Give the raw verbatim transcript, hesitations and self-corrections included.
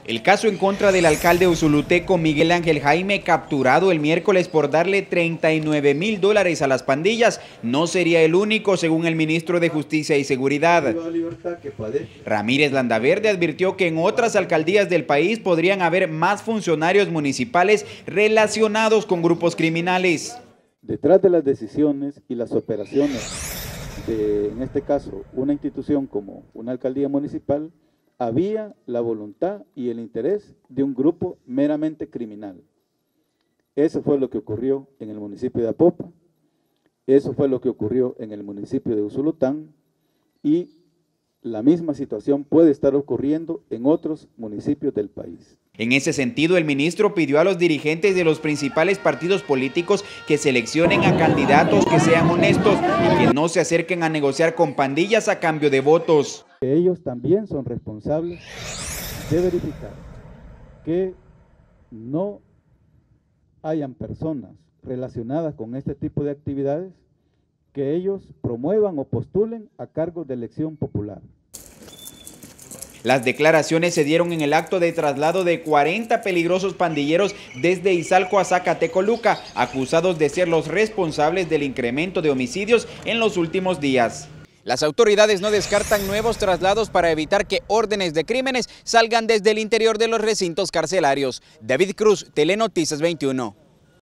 El caso en contra del alcalde usulutecco Miguel Ángel Jaime, capturado el miércoles por darle treinta y nueve mil dólares a las pandillas, no sería el único, según el ministro de Justicia y Seguridad. Ramírez Landaverde advirtió que en otras alcaldías del país podrían haber más funcionarios municipales relacionados con grupos criminales. Detrás de las decisiones y las operaciones de, en este caso, una institución como una alcaldía municipal, había la voluntad y el interés de un grupo meramente criminal. Eso fue lo que ocurrió en el municipio de Apopa, eso fue lo que ocurrió en el municipio de Usulután, y la misma situación puede estar ocurriendo en otros municipios del país. En ese sentido, el ministro pidió a los dirigentes de los principales partidos políticos que seleccionen a candidatos que sean honestos y que no se acerquen a negociar con pandillas a cambio de votos. Ellos también son responsables de verificar que no hayan personas relacionadas con este tipo de actividades que ellos promuevan o postulen a cargos de elección popular. Las declaraciones se dieron en el acto de traslado de cuarenta peligrosos pandilleros desde Izalco a Zacatecoluca, acusados de ser los responsables del incremento de homicidios en los últimos días. Las autoridades no descartan nuevos traslados para evitar que órdenes de crímenes salgan desde el interior de los recintos carcelarios. David Cruz, Telenoticias veintiuno.